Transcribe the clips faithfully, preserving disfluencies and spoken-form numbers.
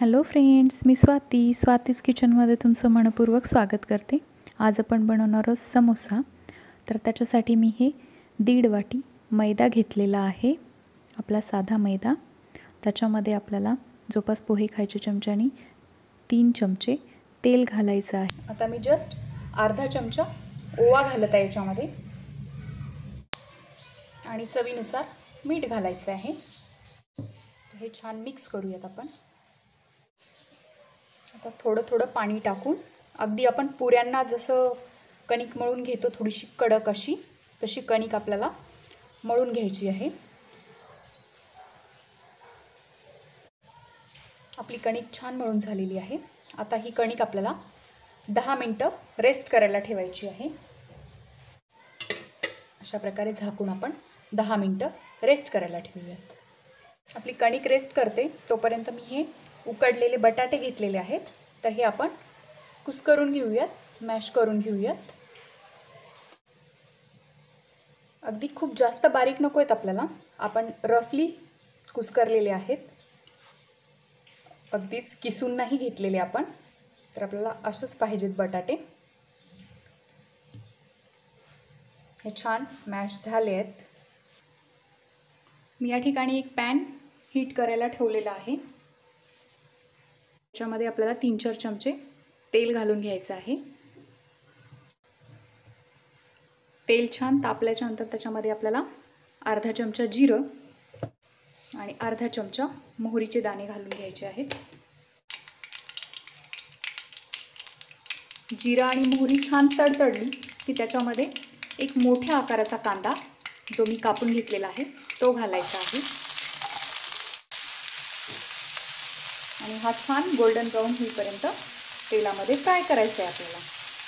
Hello friends, मी स्वाती स्वातीज किचनमध्ये तुमचं मनपूर्वक स्वागत करते। आज आपण बनवणार आहोत समोसा। तर त्याच्यासाठी मी हे दीड वाटी मैदा घेतलेला आहे, आपला साधा मैदा। त्याच्यामध्ये आपल्याला जोपास पोहे खायचे चमच्यानी तीन चमचे तेल घालायचं आहे। आता मी जस्ट अर्धा चमचा ओवा घालत आहे याच्यामध्ये आणि चवीनुसार मीठ घालायचं आहे। हे छान मिक्स करूयात आपण। आता थोडं थोडं पाणी टाकून अगदी आपण पुऱ्यांना जसं कणिक मळून घेतो, थोडीशी कडक अशी तशी कणिक आपल्याला मळून घ्यायची आहे। आपली कणिक छान मळून झालेली आहे। आता ही कणिक आपल्याला दहा मिनिटं रेस्ट करायला ठेवायची आहे। अशा प्रकारे झाकून आपण दहा मिनिटं रेस्ट करायला ठेवूयात। आपली कणिक रेस्ट करते तोपर्यंत मी हे उकडलेले बटाटे घेतलेले आहेत, तर हे आपण कुस्करून घेऊयात, मॅश करून घेऊयात। अगदी खूप जास्त बारीक नको आहेत आपल्याला, आपण रफली कुस्करलेले आहेत, अगदीच किसून नाही घेतलेले आपण। तर आपल्याला असंच पाहिजेत बटाटे। हे छान मॅश झाले आहेत। मी या ठिकाणी एक पॅन हीट करायला ठेवलेला आहे। त्याच्यामध्ये आपल्याला तीन चार चमचे तेल घालून घ्यायचं आहे। तेल छान तापल्याच्या नंतर त्याच्यामध्ये आपल्याला अर्धा चमचा जिरं आणि अर्धा चमचा मोहरीचे दाणे घालून घ्यायचे आहेत। जिरं आणि मोहरी छान तडतडली की त्याच्यामध्ये एक मोठ्या आकाराचा कांदा जो मी कापून घेतलेला आहे तो घालायचा आहे आणि हा छान गोल्डन ब्राऊन होईपर्यंत तेलामध्ये फ्राय करायचा आहे आपल्याला।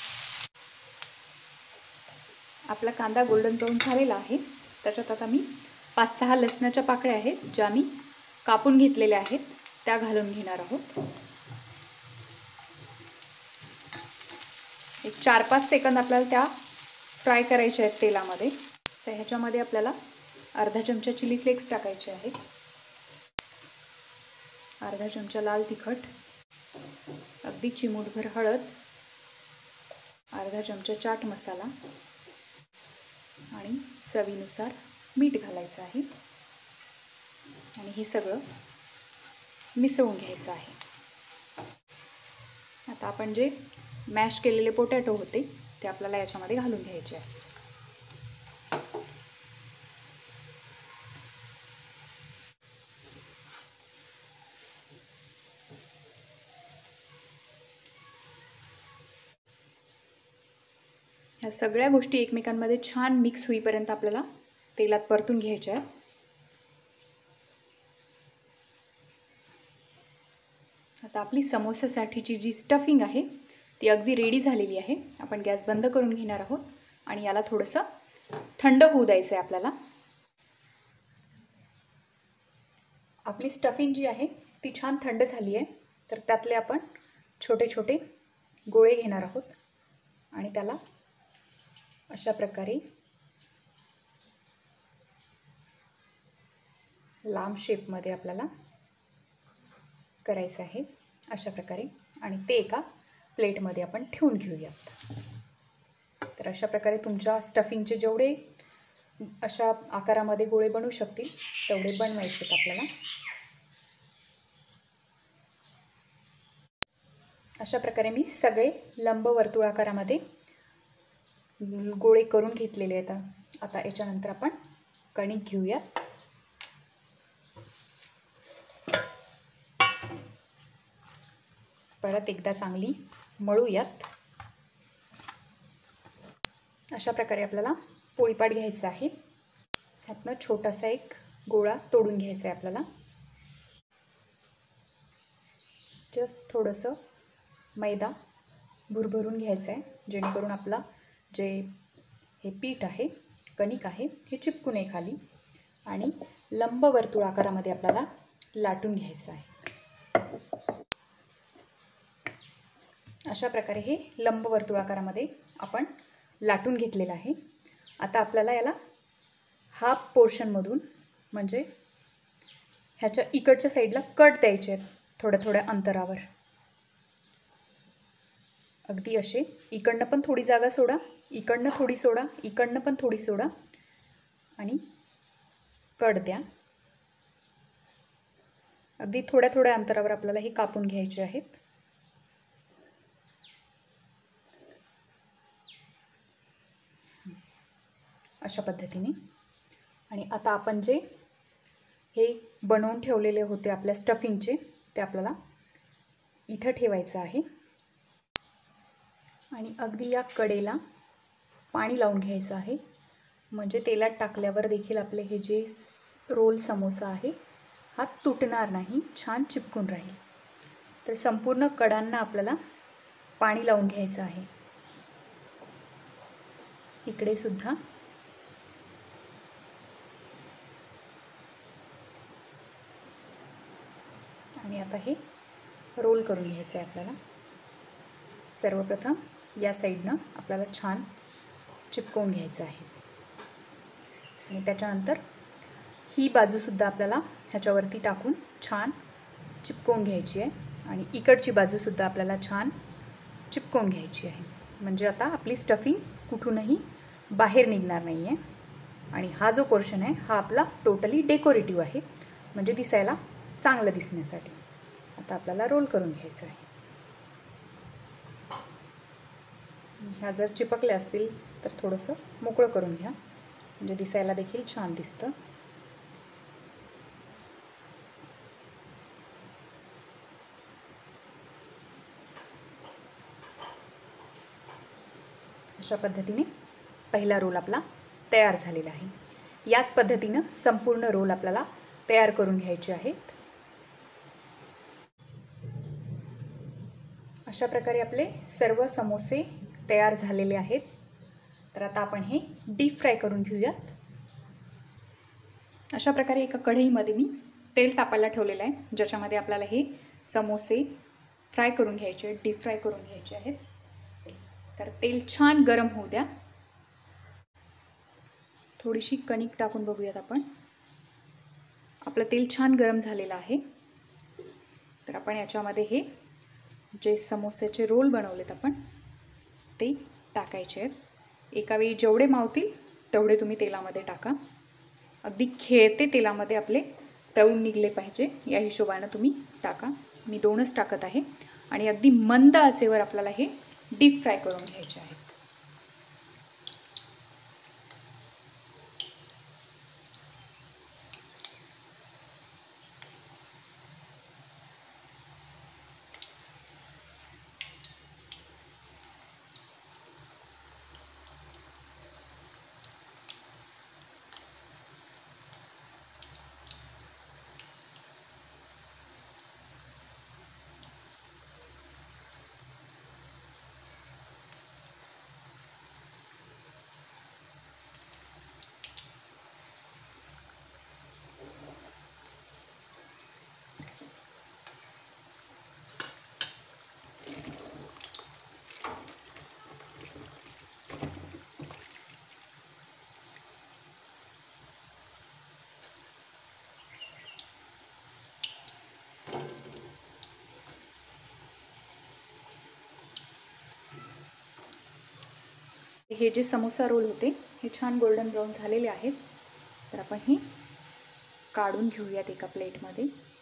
आपला कांदा गोल्डन ब्राऊन झालेला आहे। त्याच्यात आता मी पाच सहा लसणाच्या पाकळ्या आहेत ज्या मी कापून घेतलेल्या आहेत त्या घालून घेणार आहोत। एक चार पाच सेकंद आपल्याला त्या फ्राय करायच्या आहेत तेलामध्ये। तर ह्याच्यामध्ये आपल्याला अर्धा चमचा चिली फ्लेक्स टाकायचे आहेत, अर्धा चमचा लाल तिखट, अगदी चिमूटभर हळद, अर्धा चमचा चाट मसाला आणि चवीनुसार मीठ घालायचं आहे आणि हे सगळं मिसळून घ्यायचं आहे। आता आपण जे मॅश केलेले पोटॅटो होते ते आपल्याला याच्यामध्ये घालून घ्यायचे आहे। ह्या सगळ्या गोष्टी एकमेकांमध्ये छान मिक्स होईपर्यंत आपल्याला तेलात परतून घ्यायच्या आहेत। आता आपली समोसासाठीची जी स्टफिंग आहे ती अगदी रेडी झालेली आहे। आपण गॅस बंद करून घेणार आहोत आणि याला थोडंसं थंड होऊ द्यायचं आहे आपल्याला। आपली स्टफिंग जी आहे ती छान थंड झाली आहे, तर त्यातले आपण छोटे छोटे गोळे घेणार आहोत आणि त्याला अशा प्रकारे लांब शेपमध्ये आपल्याला करायचं आहे अशा प्रकारे, आणि ते एका प्लेटमध्ये आपण ठेवून घेऊयात। तर अशा प्रकारे तुमच्या स्टफिंगचे जेवढे अशा आकारामध्ये गोळे बनवू शकतील तेवढे बनवायचे आहेत आपल्याला। अशा प्रकारे मी सगळे लंब वर्तुळाकारामध्ये गोळे करून घेतलेले आहेत। आता याच्यानंतर आपण कणिक घेऊयात। परत एकदा चांगली मळूयात। अशा प्रकारे आपल्याला पोळीपाट घ्यायचा आहे। त्यातनं छोटासा एक गोळा तोडून घ्यायचा आहे आपल्याला। जस्ट थोडंसं मैदा भुरभरून घ्यायचं आहे जेणेकरून आपला जे हे पीठ आहे, कणिक आहे, हे चिपकू नये खाली, आणि लंब वर्तुळाकारामध्ये आपल्याला लाटून घ्यायचं आहे। अशा प्रकारे हे लंब वर्तुळाकारामध्ये आपण लाटून घेतलेलं आहे। आता आपल्याला याला हाफ पोर्शनमधून म्हणजे ह्याच्या इकडच्या साईडला कट द्यायचे आहेत। थोड्या थोड्या अंतरावर. अगदी असे इकडनं पण थोडी जागा सोडा, इकडनं थोडी सोडा, इकडनं पण थोडी सोडा आणि कट द्या. अगदी थोड्या थोड्या अंतरावर आपल्याला हे कापून घ्यायचे आहेत. अशा पद्धतीने. आणि आता आपण जे हे बनवून ठेवलेले होते आपल्या स्टफिंगचे ते आपल्याला इथं ठेवायचं आहे. आणि अगदी या कडेला पाणी लावून घ्यायचं आहे, म्हणजे तेलात टाकल्यावर देखील आपले हे जे रोल समोसा आहे हा तुटणार नाही, छान चिपकून राहील. तर संपूर्ण कडांना आपल्याला पाणी लावून घ्यायचं आहे. इकडे सुद्धा. आणि आता हे रोल करून घ्यायचं आहे आपल्याला. सर्वप्रथम या साईडनं आपल्याला छान चिपकवून घ्यायचं आहे आणि त्याच्यानंतर ही बाजूसुद्धा आपल्याला ह्याच्यावरती टाकून छान चिपकवून घ्यायची आहे. आणि इकडची बाजूसुद्धा आपल्याला छान चिपकवून घ्यायची आहे, म्हणजे आता आपली स्टफिंग कुठूनही बाहेर निघणार नाही आहे. आणि हा जो पोर्शन आहे हा आपला टोटली डेकोरेटिव्ह आहे, म्हणजे दिसायला चांगलं दिसण्यासाठी. आता आपल्याला रोल करून घ्यायचं आहे. ह्या जर चिपकल्या असतील तर थोडंसं मोकळं करून घ्या, म्हणजे दिसायला देखील छान दिसतं. अशा पद्धतीने पहिला रोल आपला तयार झालेला आहे. याच पद्धतीनं संपूर्ण रोल आपल्याला तयार करून घ्यायचे आहेत. अशा प्रकारे आपले सर्व समोसे तयार झालेले आहेत. तर आता आपण हे डीप फ्राय करून घेऊयात. अशा प्रकारे एका कढईमध्ये मी तेल तापायला ठेवलेलं आहे, ज्याच्यामध्ये आपल्याला हे समोसे फ्राय करून घ्यायचे, डीप फ्राय करून घ्यायचे आहेत. तर तेल छान गरम होऊ द्या. थोडीशी कणिक टाकून बघूयात आपण. आपलं तेल छान गरम झालेलं आहे. तर आपण याच्यामध्ये हे जे समोस्याचे रोल बनवलेत आपण ते टाकायचे आहेत. एका वेळी जेवढे मावतील तेवढे तुम्ही तेलामध्ये टाका. अगदी खेळते तेलामध्ये आपले तळून निघले पाहिजे या हिशोबानं तुम्ही टाका. मी दोनच टाकत आहे. आणि अगदी मंद आचेवर आपल्याला हे डीप फ्राय करून घ्यायचे आहे. हे जे समोसा रोल होते हे छान गोल्डन ब्राउन झालेले आहेत. तर आपण हे काढून घेऊयात एका प्लेटमध्ये.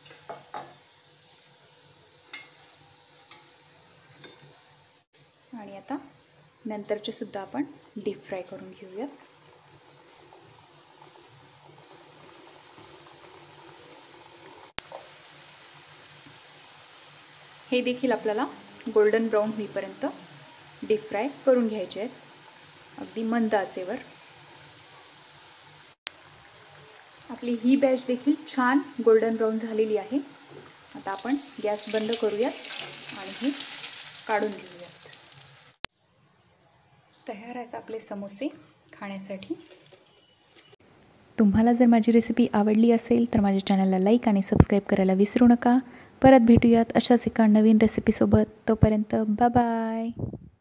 आणि आता नंतरचे सुद्धा आपण डीप फ्राय करून घेऊयात. हे देखील आपल्याला गोल्डन ब्राउन होईपर्यंत डीप फ्राय करून घ्यायचे आहेत, अगदी मंद आचेवर. आपली ही बॅच देखील छान गोल्डन ब्राउन झालेली आहे. आता आपण गॅस बंद करूयात आणि हे काढून घेऊयात. तयार आहेत आपले समोसे खाण्यासाठी. तुम्हाला जर माझी रेसिपी आवडली असेल तर माझ्या चॅनलला लाईक आणि सबस्क्राईब करायला विसरू नका. परत भेटूयात अशाच एका नवीन रेसिपीसोबत. तोपर्यंत बाय बाय.